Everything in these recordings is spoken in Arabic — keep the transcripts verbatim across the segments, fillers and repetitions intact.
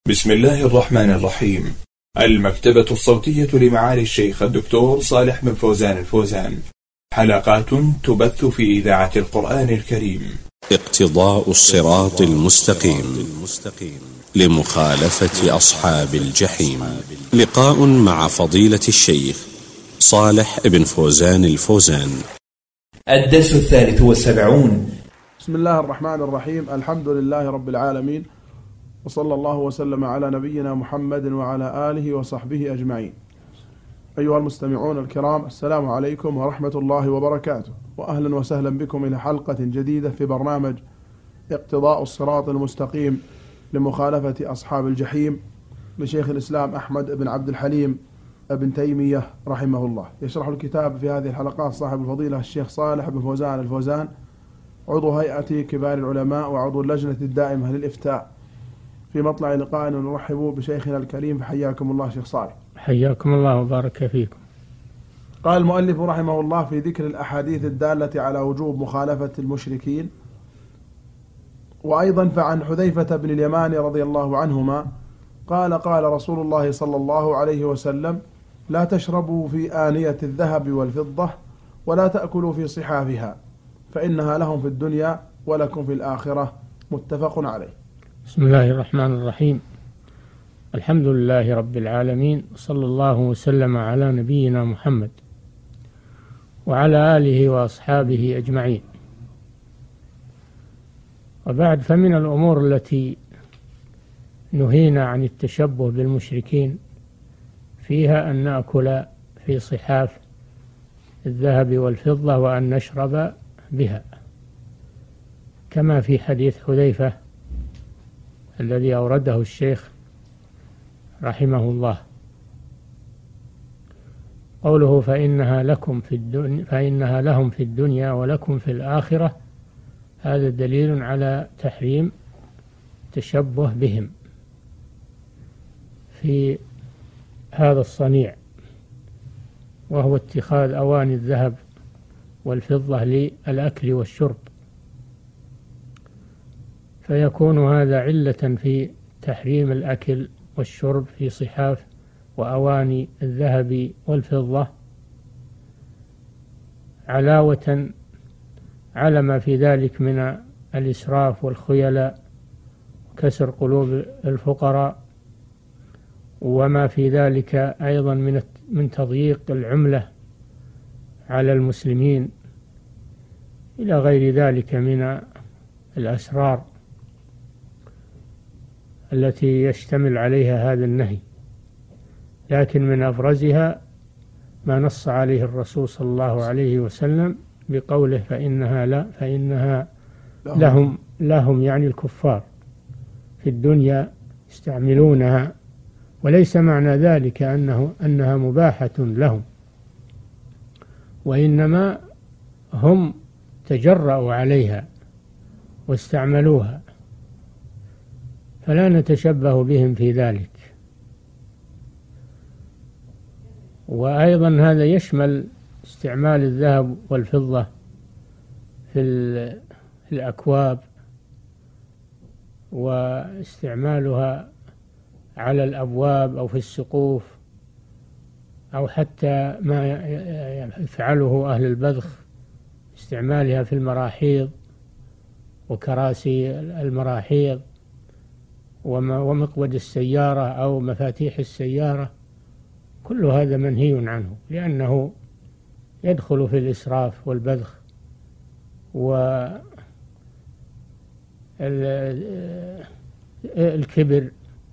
بسم الله الرحمن الرحيم. المكتبة الصوتية لمعالي الشيخ الدكتور صالح بن فوزان الفوزان، حلقات تبث في إذاعة القرآن الكريم. اقتضاء الصراط المستقيم لمخالفة أصحاب الجحيم. لقاء مع فضيلة الشيخ صالح بن فوزان الفوزان. الدرس الثالث والسبعون. بسم الله الرحمن الرحيم. الحمد لله رب العالمين، وصلى الله وسلم على نبينا محمد وعلى آله وصحبه أجمعين. أيها المستمعون الكرام، السلام عليكم ورحمة الله وبركاته، وأهلا وسهلا بكم إلى حلقة جديدة في برنامج اقتضاء الصراط المستقيم لمخالفة أصحاب الجحيم لشيخ الإسلام أحمد بن عبد الحليم ابن تيمية رحمه الله. يشرح الكتاب في هذه الحلقات صاحب الفضيلة الشيخ صالح بن فوزان الفوزان، عضو هيئة كبار العلماء وعضو اللجنة الدائمة للإفتاء. في مطلع لقائنا نرحب بشيخنا الكريم، فحياكم الله شيخ صالح. حياكم الله وبارك فيكم. قال المؤلف رحمه الله في ذكر الأحاديث الدالة على وجوب مخالفة المشركين. وأيضا فعن حذيفة بن اليمان رضي الله عنهما قال قال رسول الله صلى الله عليه وسلم: لا تشربوا في آنية الذهب والفضة ولا تأكلوا في صحافها فإنها لهم في الدنيا ولكم في الآخرة. متفق عليه. بسم الله الرحمن الرحيم. الحمد لله رب العالمين، صلى الله وسلم على نبينا محمد وعلى آله وأصحابه أجمعين. وبعد، فمن الأمور التي نهينا عن التشبه بالمشركين فيها أن نأكل في صحاف الذهب والفضة وأن نشرب بها، كما في حديث حذيفة الذي أورده الشيخ رحمه الله، قوله: فإنها لكم في الدنيا فإنها لهم في الدنيا ولكم في الآخرة. هذا دليل على تحريم التشبه بهم في هذا الصنيع، وهو اتخاذ أواني الذهب والفضة للأكل والشرب، فيكون هذا علة في تحريم الأكل والشرب في صحاف وأواني الذهب والفضة، علاوة على ما في ذلك من الإسراف والخيلاء وكسر قلوب الفقراء، وما في ذلك أيضا من من تضييق العملة على المسلمين، إلى غير ذلك من الأسرار التي يشتمل عليها هذا النهي. لكن من أبرزها ما نص عليه الرسول صلى الله عليه وسلم بقوله: فإنها لا فإنها لهم لهم يعني الكفار في الدنيا يستعملونها، وليس معنى ذلك أنه أنها مباحة لهم، وإنما هم تجرأوا عليها واستعملوها، فلا نتشبه بهم في ذلك. وأيضا هذا يشمل استعمال الذهب والفضة في الأكواب، واستعمالها على الأبواب أو في السقوف، أو حتى ما يفعله أهل البذخ، استعمالها في المراحيض وكراسي المراحيض ومقود السيارة أو مفاتيح السيارة. كل هذا منهي عنه، لأنه يدخل في الإسراف والبذخ والكبر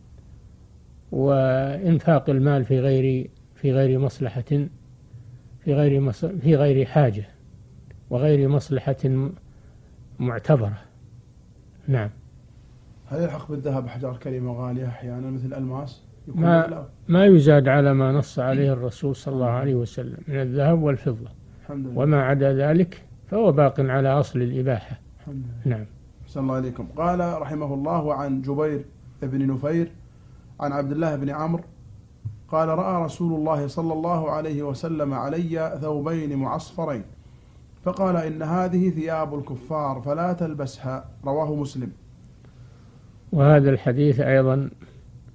وإنفاق المال في غير في غير مصلحة في غير في غير حاجة وغير مصلحة معتبرة. نعم. هل يلحق بالذهب أحجار كريمة غالية أحيانا مثل الألماس؟ ما, ما يزاد على ما نص عليه الرسول صلى الله عليه وسلم من الذهب والفضة، وما عدا ذلك فهو باق على أصل الإباحة. نعم. صلى الله عليكم. قال رحمه الله: عن جبير بن نفير عن عبد الله بن عمرو قال: رأى رسول الله صلى الله عليه وسلم علي ثوبين معصفرين فقال: إن هذه ثياب الكفار فلا تلبسها. رواه مسلم. وهذا الحديث أيضا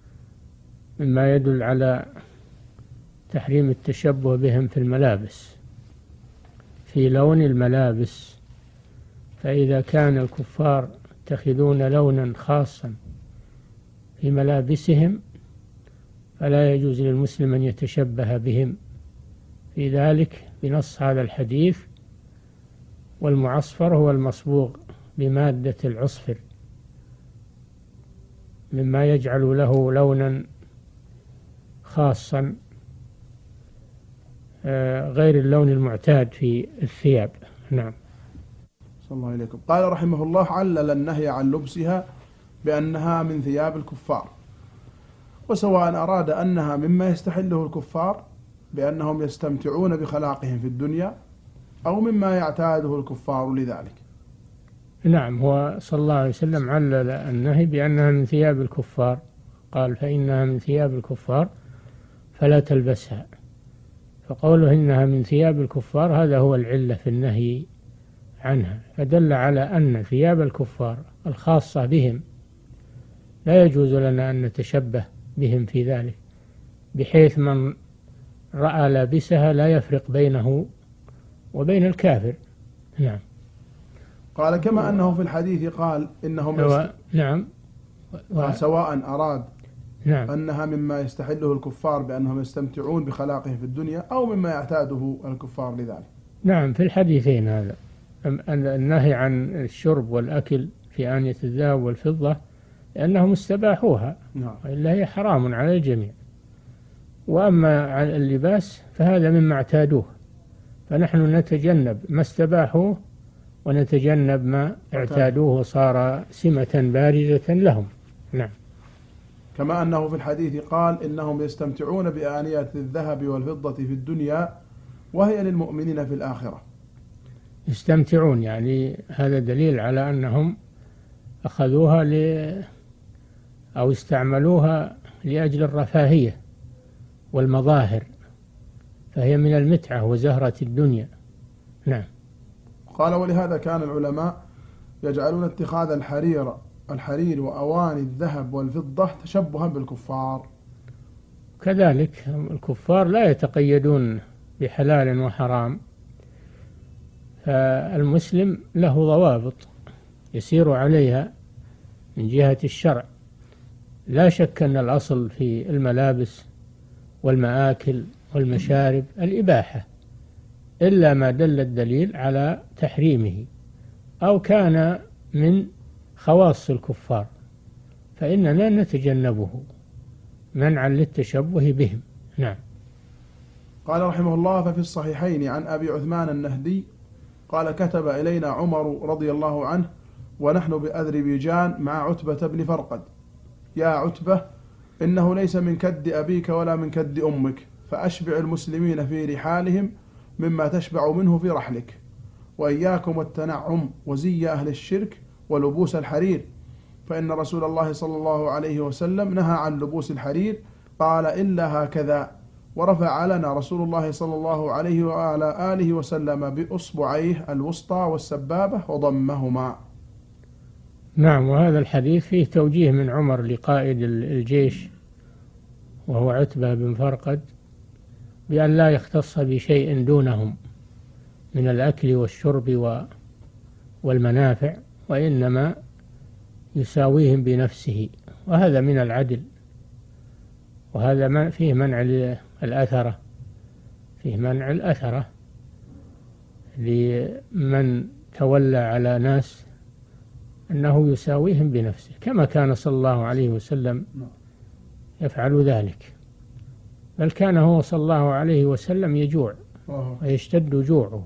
مما يدل على تحريم التشبه بهم في الملابس، في لون الملابس. فإذا كان الكفار يتخذون لونا خاصا في ملابسهم فلا يجوز للمسلم أن يتشبه بهم في ذلك بنص هذا الحديث. والمعصفر هو المصبوغ بمادة العصفر مما يجعل له لونا خاصا غير اللون المعتاد في الثياب. نعم. صلى الله عليكم. قال رحمه الله: علل النهي عن لبسها بأنها من ثياب الكفار، وسواء أراد أنها مما يستحله الكفار بأنهم يستمتعون بخلاقهم في الدنيا أو مما يعتاده الكفار لذلك. نعم، هو صلى الله عليه وسلم علل النهي بأنها من ثياب الكفار، قال فإنها من ثياب الكفار فلا تلبسها. فقوله إنها من ثياب الكفار هذا هو العلة في النهي عنها، فدل على أن ثياب الكفار الخاصة بهم لا يجوز لنا أن نتشبه بهم في ذلك، بحيث من رأى لابسها لا يفرق بينه وبين الكافر. نعم. قال كما أنه في الحديث قال إنهم و... نعم و... سواء أراد نعم. أنها مما يستحله الكفار بأنهم يستمتعون بخلاقهم في الدنيا أو مما يعتاده الكفار لذلك. نعم، في الحديثين هذا النهي عن الشرب والأكل في آنية الذهب والفضة لأنهم استباحوها، نعم، إلا هي حرام على الجميع. وأما عن اللباس فهذا مما اعتادوه، فنحن نتجنب ما استباحوه ونتجنب ما اعتادوه وصار سمة بارزة لهم. نعم. كما أنه في الحديث قال إنهم يستمتعون بآنية الذهب والفضة في الدنيا وهي للمؤمنين في الآخرة. يستمتعون يعني هذا دليل على أنهم أخذوها ل أو استعملوها لأجل الرفاهية والمظاهر، فهي من المتعة وزهرة الدنيا. نعم. قال ولهذا كان العلماء يجعلون اتخاذ الحرير الحرير وأواني الذهب والفضة تشبها بالكفار. كذلك الكفار لا يتقيدون بحلال وحرام، فالمسلم له ضوابط يسير عليها من جهة الشرع. لا شك أن الأصل في الملابس والمآكل والمشارب الإباحة، إلا ما دل الدليل على تحريمه أو كان من خواص الكفار فإننا نتجنبه منعا للتشبه بهم. نعم. قال رحمه الله: ففي الصحيحين عن أبي عثمان النهدي قال: كتب إلينا عمر رضي الله عنه ونحن بأذربيجان مع عتبة بن فرقد: يا عتبة، إنه ليس من كد أبيك ولا من كد أمك، فأشبع المسلمين في رحالهم مما تشبع منه في رحلك، وإياكم والتنعم وزي أهل الشرك ولبوس الحرير، فإن رسول الله صلى الله عليه وسلم نهى عن لبوس الحرير، قال: إلا هكذا. ورفع لنا رسول الله صلى الله عليه وعلى آله وسلم بأصبعيه الوسطى والسبابة وضمهما. نعم. وهذا الحديث فيه توجيه من عمر لقائد الجيش وهو عتبة بن فرقد بأن لا يختص بشيء دونهم من الأكل والشرب والمنافع، وإنما يساويهم بنفسه، وهذا من العدل، وهذا فيه منع الأثرة، فيه منع الأثرة لمن تولى على ناس أنه يساويهم بنفسه، كما كان صلى الله عليه وسلم يفعل ذلك، بل كان هو صلى الله عليه وسلم يجوع ويشتد جوعه،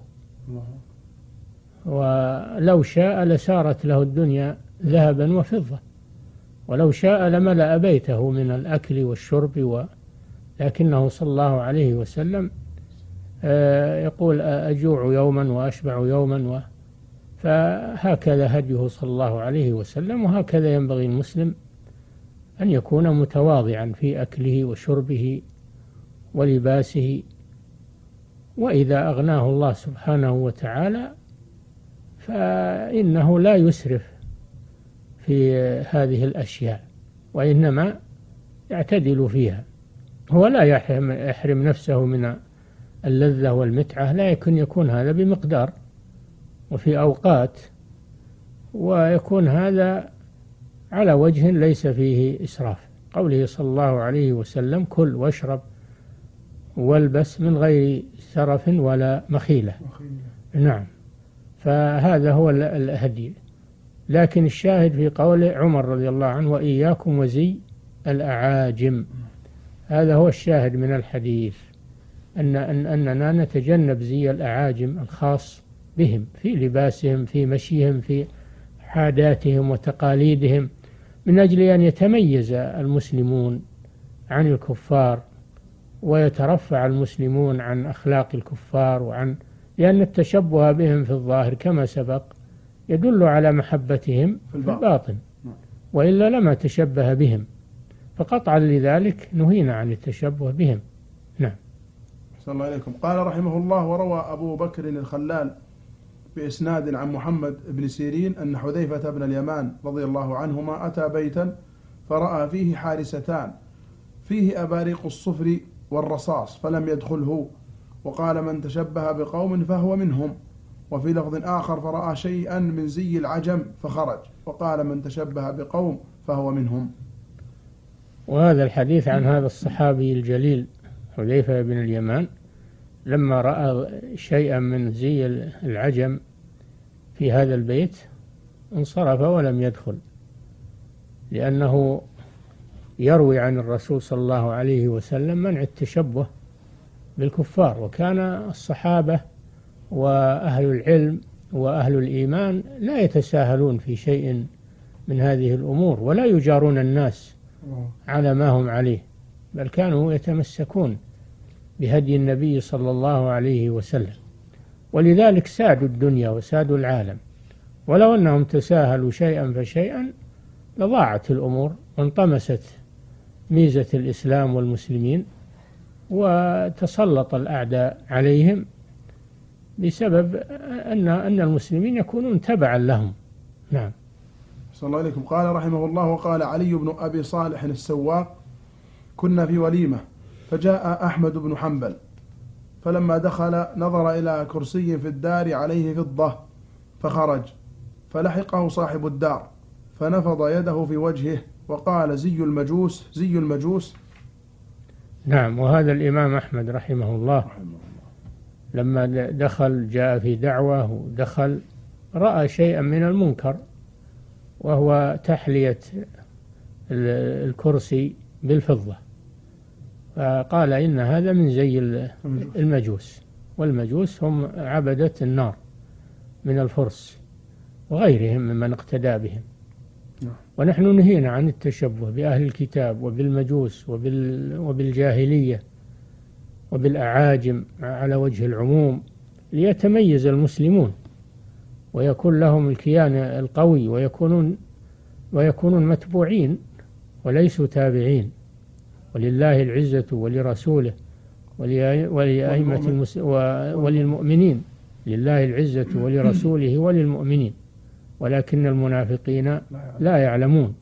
ولو شاء لسارت له الدنيا ذهبا وفضة، ولو شاء لملأ بيته من الأكل والشرب و... لكنه صلى الله عليه وسلم يقول: أجوع يوما وأشبع يوما و... فهكذا هديه صلى الله عليه وسلم، وهكذا ينبغي المسلم أن يكون متواضعا في أكله وشربه ولباسه، وإذا أغناه الله سبحانه وتعالى فإنه لا يسرف في هذه الأشياء، وإنما يعتدل فيها. هو لا يحرم, يحرم نفسه من اللذة والمتعة، لكن يكون هذا بمقدار وفي أوقات، ويكون هذا على وجه ليس فيه إسراف. قوله صلى الله عليه وسلم: كل واشرب والبس من غير سرف ولا مخيلة. نعم، فهذا هو الهدي. لكن الشاهد في قول عمر رضي الله عنه: وإياكم وزي الأعاجم. هذا هو الشاهد من الحديث، أن أننا نتجنب زي الأعاجم الخاص بهم في لباسهم، في مشيهم، في عاداتهم وتقاليدهم، من أجل أن يتميز المسلمون عن الكفار ويترفع المسلمون عن أخلاق الكفار، وعن لأن التشبه بهم في الظاهر كما سبق يدل على محبتهم في الباطن، وإلا لما تشبه بهم، فقطعا لذلك نهينا عن التشبه بهم. نعم. صلى الله عليكم. قال رحمه الله: وروى أبو بكر الخلال بإسناد عن محمد بن سيرين أن حذيفة بن اليمان رضي الله عنهما أتى بيتا فرأى فيه حارستان فيه أباريق الصفر والرصاص فلم يدخله، وقال: من تشبه بقوم فهو منهم. وفي لفظ آخر: فرأى شيئا من زي العجم فخرج، وقال: من تشبه بقوم فهو منهم. وهذا الحديث عن هذا الصحابي الجليل حذيفة بن اليمان لما رأى شيئا من زي العجم في هذا البيت انصرف ولم يدخل، لأنه يروي عن الرسول صلى الله عليه وسلم منع التشبه بالكفار، وكان الصحابة وأهل العلم وأهل الإيمان لا يتساهلون في شيء من هذه الأمور، ولا يجارون الناس على ما هم عليه، بل كانوا يتمسكون بهدي النبي صلى الله عليه وسلم، ولذلك سادوا الدنيا وسادوا العالم. ولو أنهم تساهلوا شيئا فشيئا لضاعت الأمور وانطمست ميزة الإسلام والمسلمين، وتسلط الأعداء عليهم بسبب أن أن المسلمين يكونون تبعا لهم. نعم. صلى الله عليكم. قال رحمه الله: وقال علي بن أبي صالح السواق: كنا في وليمة فجاء أحمد بن حنبل، فلما دخل نظر إلى كرسي في الدار عليه فضة فخرج، فلحقه صاحب الدار فنفض يده في وجهه وقال: زي المجوس زي المجوس. نعم. وهذا الإمام أحمد رحمه الله لما دخل جاء في دعوة ودخل رأى شيئا من المنكر، وهو تحلية الكرسي بالفضة، فقال: إن هذا من زي المجوس، والمجوس هم عبدة النار من الفرس وغيرهم ممن اقتدى بهم. ونحن نهينا عن التشبه بأهل الكتاب وبالمجوس وبالجاهلية وبالأعاجم على وجه العموم، ليتميز المسلمون ويكون لهم الكيان القوي، ويكونون ويكونون متبوعين وليسوا تابعين. ولله العزة ولرسوله ولأئمة المس... وللمؤمنين. لله العزة ولرسوله وللمؤمنين ولكن المنافقين لا يعلمون.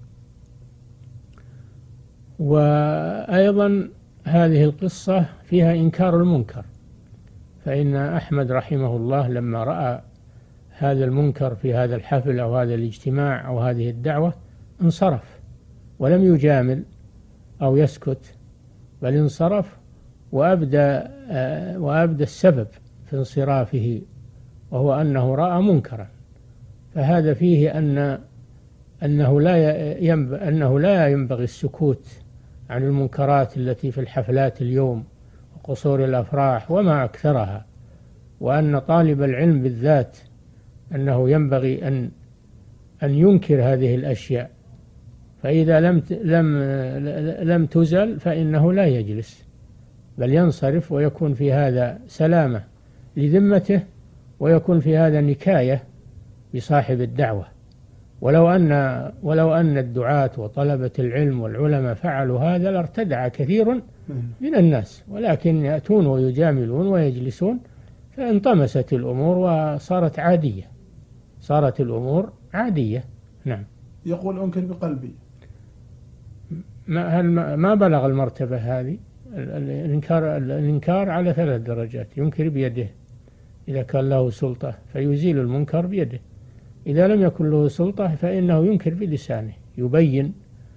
وأيضا هذه القصة فيها إنكار المنكر، فإن أحمد رحمه الله لما رأى هذا المنكر في هذا الحفل أو هذا الاجتماع أو هذه الدعوة انصرف ولم يجامل أو يسكت، بل انصرف وأبدى وأبدى السبب في انصرافه، وهو أنه رأى منكرا. فهذا فيه أن أنه لا ينبغي أنه لا ينبغي السكوت عن المنكرات التي في الحفلات اليوم وقصور الأفراح وما أكثرها، وأن طالب العلم بالذات أنه ينبغي أن أن ينكر هذه الأشياء، فإذا لم لم لم تزل فإنه لا يجلس، بل ينصرف، ويكون في هذا سلامة لذمته، ويكون في هذا نكاية بصاحب الدعوة. ولو أن ولو أن الدعاة وطلبة العلم والعلماء فعلوا هذا لارتدع كثير من الناس، ولكن يأتون ويجاملون ويجلسون، فانطمست الأمور وصارت عادية، صارت الأمور عادية. نعم. يقول أنكر بقلبي، ما هل ما بلغ المرتبة هذه، الإنكار الإنكار على ثلاث درجات: ينكر بيده إذا كان له سلطة فيزيل المنكر بيده، إذا لم يكن له سلطة فإنه ينكر بلسانه، يبين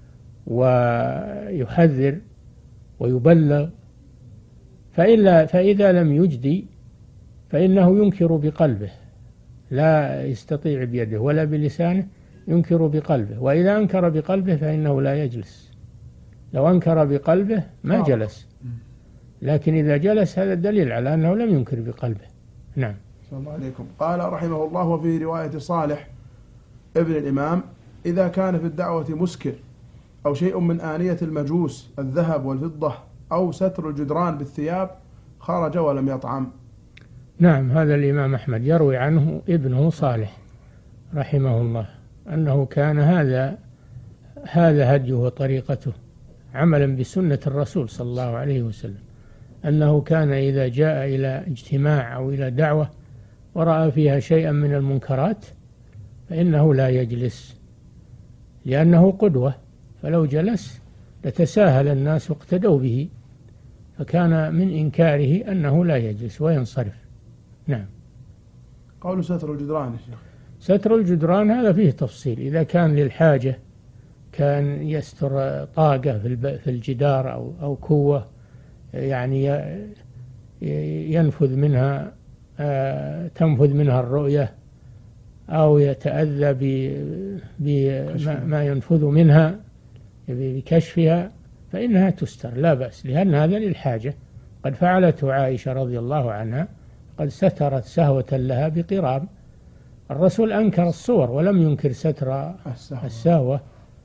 ويحذر ويبلغ. فإلا فإذا لم يجدي فإنه ينكر بقلبه، لا يستطيع بيده ولا بلسانه، ينكر بقلبه. وإذا أنكر بقلبه فإنه لا يجلس، لو أنكر بقلبه ما جلس، لكن إذا جلس هذا الدليل على أنه لم ينكر بقلبه. نعم. صلى الله عليكم. قال رحمه الله: وفي رواية صالح ابن الإمام: إذا كان في الدعوة مسكر أو شيء من آنية المجوس الذهب والفضة أو ستر الجدران بالثياب خرج ولم يطعم. نعم، هذا الإمام أحمد يروي عنه ابنه صالح رحمه الله أنه كان هذا هذا هديه وطريقته عملا بسنة الرسول صلى الله عليه وسلم، أنه كان إذا جاء إلى اجتماع أو إلى دعوة ورأى فيها شيئا من المنكرات فإنه لا يجلس، لأنه قدوة، فلو جلس لتساهل الناس واقتدوا به، فكان من إنكاره أنه لا يجلس وينصرف. نعم. قول ستر الجدران يا شيخ، ستر الجدران هذا فيه تفصيل، إذا كان للحاجة كان يستر طاقة في الجدار أو أو كوة يعني ينفذ منها تنفذ منها الرؤية، أو يتأذى بما ينفذ منها بكشفها، فإنها تستر لا بأس، لأن هذا للحاجة. قد فعلته عائشة رضي الله عنها، قد سترت سهوة لها بقرام. الرسول أنكر الصور ولم ينكر ستر السهوة.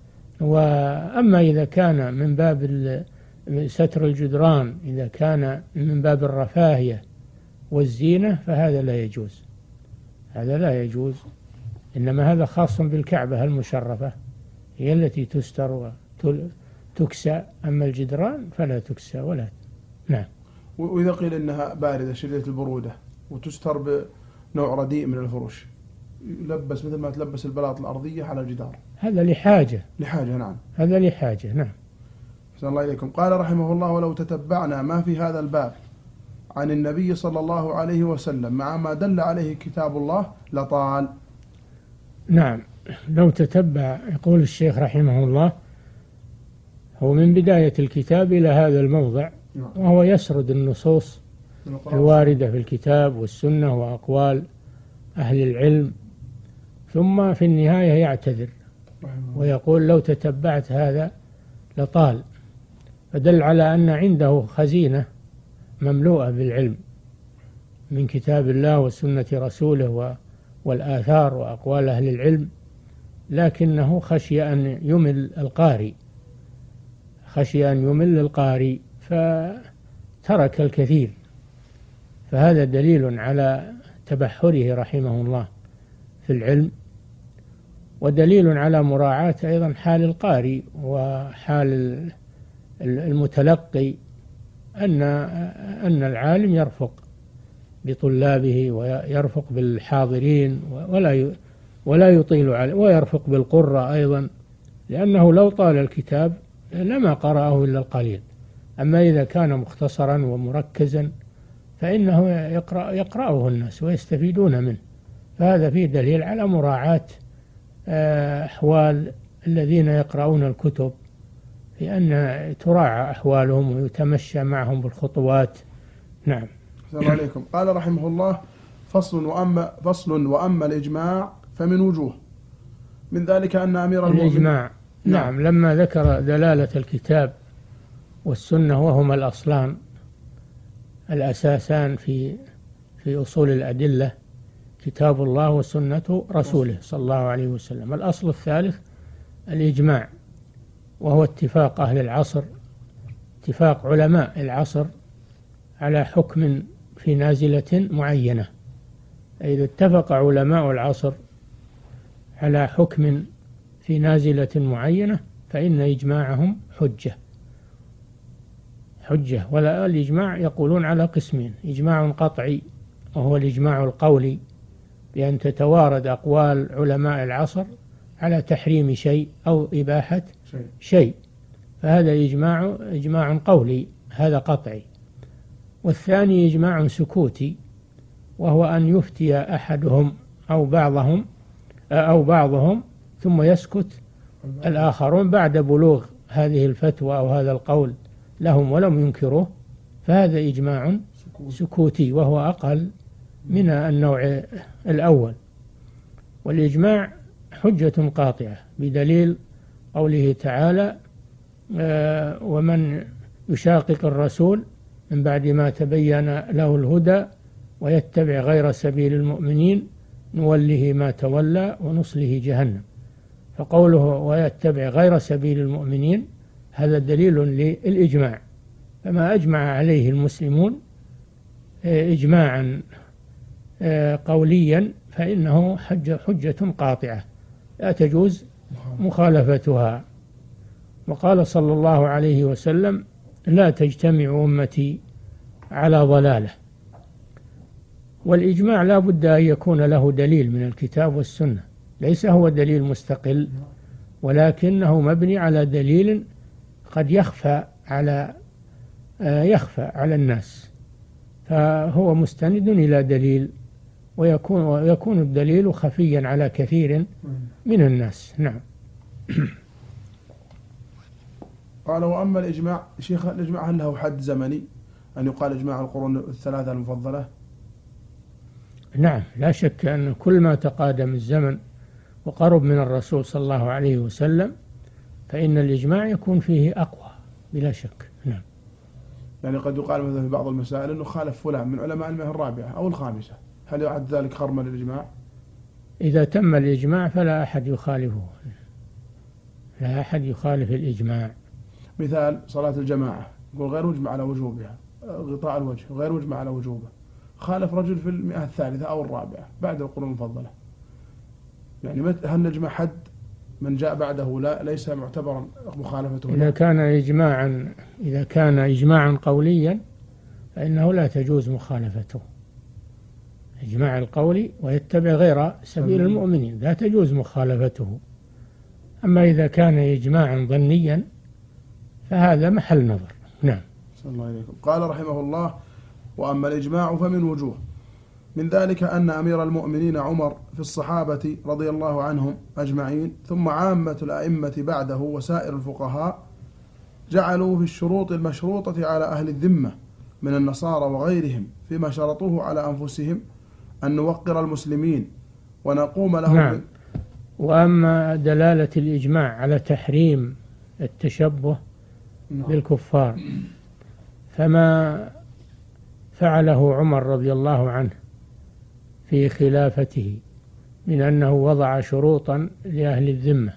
وأما إذا كان من باب ستر الجدران، إذا كان من باب الرفاهية والزينة فهذا لا يجوز، هذا لا يجوز، إنما هذا خاص بالكعبة المشرفة، هي التي تستر وتكسى، أما الجدران فلا تكسى ولا. نعم. وإذا قيل إنها باردة شديدة البرودة وتستر بنوع رديء من الفروش، يلبس مثل ما تلبس البلاط الأرضية على الجدار، هذا لحاجة لحاجة نعم، هذا لحاجة. نعم. صلى الله عليكم. قال رحمه الله: ولو تتبعنا ما في هذا الباب عن النبي صلى الله عليه وسلم مع ما دل عليه كتاب الله لطال. نعم، لو تتبع، يقول الشيخ رحمه الله، هو من بداية الكتاب إلى هذا الموضع وهو يسرد النصوص الواردة في الكتاب والسنة وأقوال أهل العلم، ثم في النهاية يعتذر ويقول: لو تتبعت هذا لطال. فدل على أن عنده خزينة مملوءة بالعلم من كتاب الله وسنة رسوله والآثار وأقوال أهل العلم، لكنه خشي أن يمل القارئ خشي أن يمل القارئ فترك الكثير. فهذا دليل على تبحره رحمه الله في العلم، ودليل على مراعاة أيضا حال القارئ وحال المتلقي، أن أن العالم يرفق بطلابه ويرفق بالحاضرين ولا ولا يطيل عليه، ويرفق بالقراء أيضا، لأنه لو طال الكتاب لما قرأه إلا القليل. أما إذا كان مختصرا ومركزا فإنه يقرأ يقرأه الناس ويستفيدون منه. فهذا فيه دليل على مراعاة أحوال الذين يقرؤون الكتب، لأن تراعى أحوالهم ويتمشى معهم بالخطوات. نعم. السلام عليكم. قال رحمه الله: فصل وأما فصل وأما الإجماع فمن وجوه، من ذلك أن أمير المؤمنين الإجماع نعم. نعم لما ذكر دلالة الكتاب والسنة وهما الأصلان الأساسان في في أصول الأدلة، كتاب الله وسنة رسوله صلى الله عليه وسلم. الأصل الثالث الإجماع، وهو اتفاق أهل العصر، اتفاق علماء العصر على حكم في نازلة معينة. إذا اتفق علماء العصر على حكم في نازلة معينة فإن إجماعهم حجة حجة ولا الإجماع يقولون على قسمين: إجماع قطعي وهو الإجماع القولي، بأن تتوارد أقوال علماء العصر على تحريم شيء أو إباحة شيء، فهذا إجماع إجماع قولي، هذا قطعي. والثاني إجماع سكوتي، وهو أن يفتي أحدهم أو بعضهم أو بعضهم ثم يسكت الآخرون بعد بلوغ هذه الفتوى أو هذا القول لهم ولم ينكروه، فهذا إجماع سكوتي وهو أقل من النوع الأول. والإجماع حجة قاطعة بدليل قوله تعالى: آه ومن يشاقق الرسول من بعد ما تبين له الهدى ويتبع غير سبيل المؤمنين نوله ما تولى ونصله جهنم. فقوله ويتبع غير سبيل المؤمنين هذا دليل للإجماع، فما أجمع عليه المسلمون إجماعا قوليا فإنه حجة, حجة قاطعة لا تجوز مخالفتها. وقال صلى الله عليه وسلم: لا تجتمع أمتي على ضلالة. والإجماع لا بد أن يكون له دليل من الكتاب والسنة، ليس هو دليل مستقل، ولكنه مبني على دليل قد يخفى على يخفى على الناس، فهو مستند إلى دليل، ويكون ويكون الدليل خفيا على كثير من الناس. نعم. قال: وأما الإجماع شيخ، الإجماع هل له حد زمني أن يقال إجماع القرون الثلاثة المفضلة؟ نعم، لا شك أن كل ما تقادم الزمن وقرب من الرسول صلى الله عليه وسلم فإن الإجماع يكون فيه أقوى بلا شك. نعم. يعني قد يقال مثلا في بعض المسائل أنه خالف فلان من علماء المئة الرابعة أو الخامسة، هل يعد ذلك خرما للإجماع؟ إذا تم الإجماع فلا أحد يخالفه، لا أحد يخالف الإجماع. مثال صلاة الجماعة يقول غير مجمع على وجوبها، غطاء الوجه غير مجمع على وجوبه، خالف رجل في المئة الثالثة أو الرابعة بعد القرون المفضلة، يعني هل نجمع حد من جاء بعده لا ليس معتبرا مخالفته؟ إذا كان إجماعا إذا كان إجماعا قوليا فإنه لا تجوز مخالفته، إجماع القولي ويتبع غير سبيل المؤمنين لا تجوز مخالفته. أما إذا كان إجماعا ظنيا فهذا محل نظر. نعم. صلى الله عليكم. قال رحمه الله: وأما الإجماع فمن وجوه، من ذلك أن أمير المؤمنين عمر في الصحابة رضي الله عنهم أجمعين ثم عامة الأئمة بعده وسائر الفقهاء جعلوا في الشروط المشروطة على أهل الذمة من النصارى وغيرهم فيما شرطوه على أنفسهم أن نوقر المسلمين ونقوم لهم. نعم. وأما دلالة الإجماع على تحريم التشبه بالكفار فما فعله عمر رضي الله عنه في خلافته من أنه وضع شروطا لأهل الذمة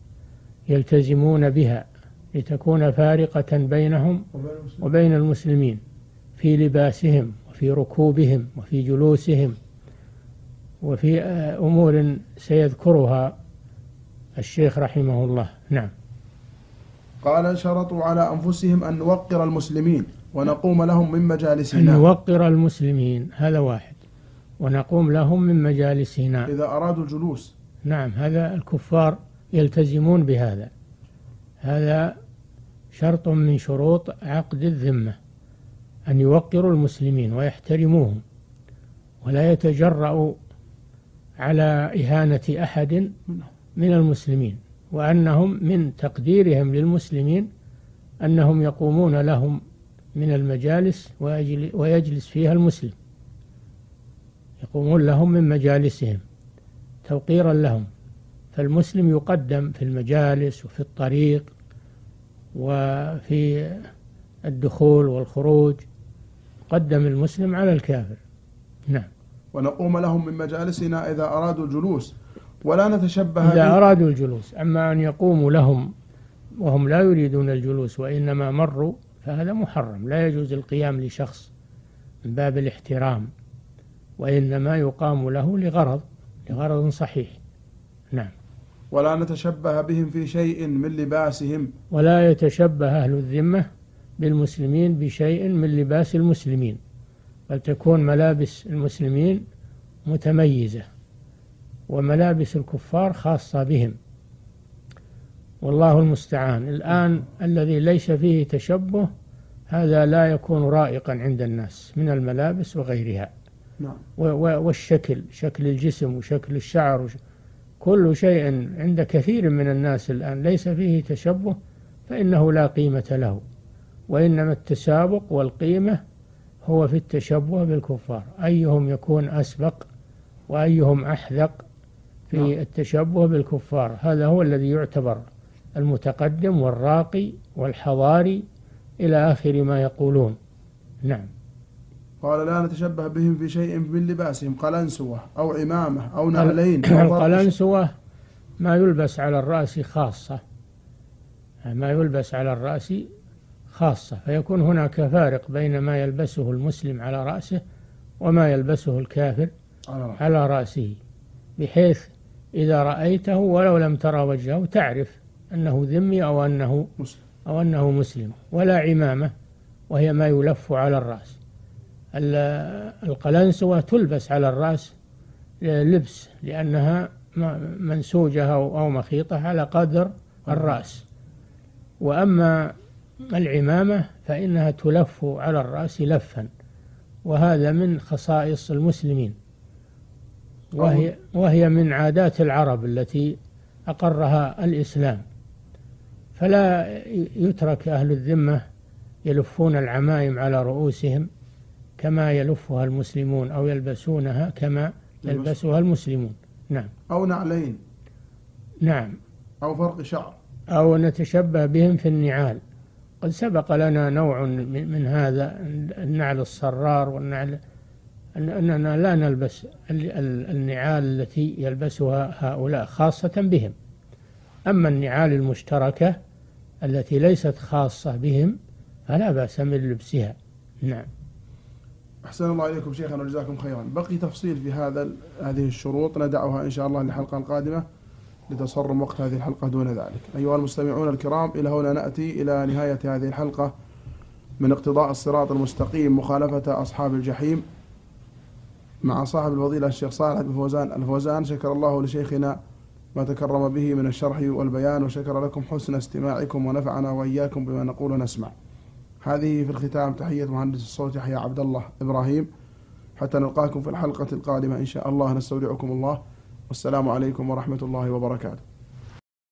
يلتزمون بها لتكون فارقة بينهم وبين المسلمين في لباسهم وفي ركوبهم وفي جلوسهم وفي أمور سيذكرها الشيخ رحمه الله. نعم. قال: شرطوا على أنفسهم أن نوقر المسلمين ونقوم لهم من مجالسنا. أن نوقر المسلمين هذا واحد، ونقوم لهم من مجالسنا إذا أرادوا الجلوس. نعم، هذا الكفار يلتزمون بهذا، هذا شرط من شروط عقد الذمة أن يوقروا المسلمين ويحترموهم ولا يتجرأوا على إهانة أحد من المسلمين، وأنهم من تقديرهم للمسلمين أنهم يقومون لهم من المجالس ويجلس فيها المسلم، يقومون لهم من مجالسهم توقيرا لهم. فالمسلم يقدم في المجالس وفي الطريق وفي الدخول والخروج، قدم المسلم على الكافر. نعم. ونقوم لهم من مجالسنا إذا أرادوا الجلوس ولا نتشبه إذا بي... أرادوا الجلوس. أما أن يقوموا لهم وهم لا يريدون الجلوس وإنما مروا فهذا محرم، لا يجوز القيام لشخص من باب الاحترام، وإنما يقام له لغرض لغرض صحيح. نعم. ولا نتشبه بهم في شيء من لباسهم، ولا يتشبه أهل الذمة بالمسلمين بشيء من لباس المسلمين، بل تكون ملابس المسلمين متميزة وملابس الكفار خاصة بهم، والله المستعان. الآن الذي ليس فيه تشبه هذا لا يكون رائقا عند الناس من الملابس وغيرها. نعم. والشكل، شكل الجسم وشكل الشعر، كل شيء عند كثير من الناس الآن ليس فيه تشبه فإنه لا قيمة له، وإنما التسابق والقيمة هو في التشبه بالكفار، أيهم يكون أسبق وأيهم أحذق في التشبه بالكفار، هذا هو الذي يعتبر المتقدم والراقي والحضاري إلى آخر ما يقولون. نعم. قال لا نتشبه بهم في شيء من لباسهم، قلنسوة أو عمامة أو نعلين. القلنسوة ما يلبس على الرأس خاصة، ما يلبس على الرأس خاصة، فيكون هناك فارق بين ما يلبسه المسلم على رأسه وما يلبسه الكافر على رأسه، بحيث إذا رأيته ولو لم ترى وجهه تعرف أنه ذمي أو أنه مسلم أو أنه مسلم. ولا عمامة وهي ما يلف على الرأس. القلنسوة تلبس على الرأس لبس لأنها منسوجة أو مخيطة على قدر الرأس، وأما العمامة فإنها تلف على الرأس لفا، وهذا من خصائص المسلمين، وهي, وهي من عادات العرب التي أقرها الإسلام، فلا يترك أهل الذمة يلفون العمائم على رؤوسهم كما يلفها المسلمون أو يلبسونها كما يلبسها المسلمون. نعم. أو نعلين. نعم. أو فرق شعر. أو نتشبه بهم في النعال، قد سبق لنا نوع من هذا، النعل الصرار والنعل، أننا لا نلبس النعال التي يلبسها هؤلاء خاصة بهم. أما النعال المشتركة التي ليست خاصة بهم فلا بأس من لبسها. نعم. أحسن الله إليكم شيخنا وجزاكم خيرا. بقي تفصيل في هذا هذه الشروط ندعها إن شاء الله للحلقة القادمة لتصرم وقت هذه الحلقة دون ذلك. أيها المستمعون الكرام، إلى هنا نأتي إلى نهاية هذه الحلقة من اقتضاء الصراط المستقيم مخالفة أصحاب الجحيم مع صاحب الفضيلة الشيخ صالح بن فوزان الفوزان. شكر الله لشيخنا ما تكرم به من الشرح والبيان، وشكر لكم حسن استماعكم ونفعنا وإياكم بما نقول ونسمع. هذه في الختام تحية مهندس الصوت يحيى عبد الله إبراهيم، حتى نلقاكم في الحلقة القادمة إن شاء الله. نستودعكم الله، والسلام عليكم ورحمة الله وبركاته.